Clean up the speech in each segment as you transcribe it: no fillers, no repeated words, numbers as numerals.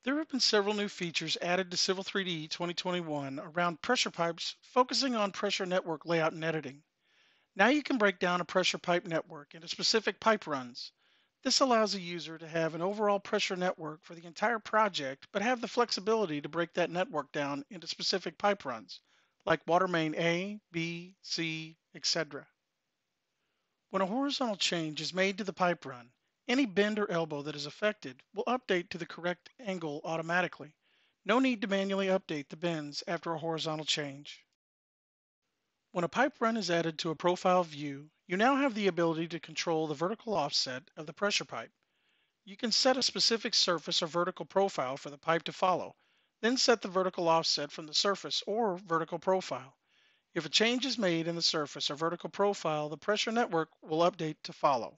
There have been several new features added to Civil 3D 2021 around pressure pipes, focusing on pressure network layout and editing. Now you can break down a pressure pipe network into specific pipe runs. This allows a user to have an overall pressure network for the entire project, but have the flexibility to break that network down into specific pipe runs, like water main A, B, C, etc. When a horizontal change is made to the pipe run, any bend or elbow that is affected will update to the correct angle automatically. No need to manually update the bends after a horizontal change. When a pipe run is added to a profile view, you now have the ability to control the vertical offset of the pressure pipe. You can set a specific surface or vertical profile for the pipe to follow, then set the vertical offset from the surface or vertical profile. If a change is made in the surface or vertical profile, the pressure network will update to follow.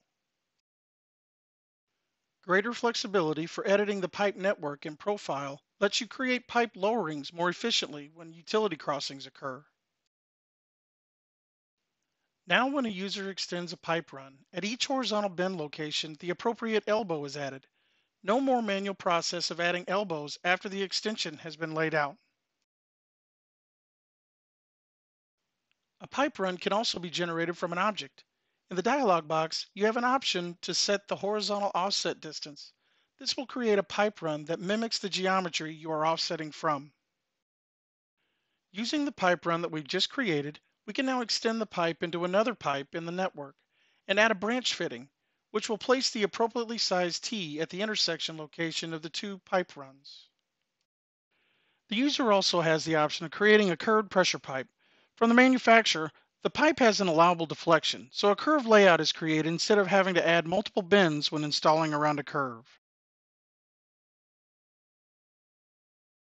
Greater flexibility for editing the pipe network and profile lets you create pipe lowerings more efficiently when utility crossings occur. Now when a user extends a pipe run, at each horizontal bend location, the appropriate elbow is added. No more manual process of adding elbows after the extension has been laid out. A pipe run can also be generated from an object. In the dialog box, you have an option to set the horizontal offset distance. This will create a pipe run that mimics the geometry you are offsetting from. Using the pipe run that we've just created, we can now extend the pipe into another pipe in the network and add a branch fitting, which will place the appropriately sized T at the intersection location of the two pipe runs. The user also has the option of creating a curved pressure pipe. From the manufacturer, the pipe has an allowable deflection, so a curved layout is created instead of having to add multiple bends when installing around a curve.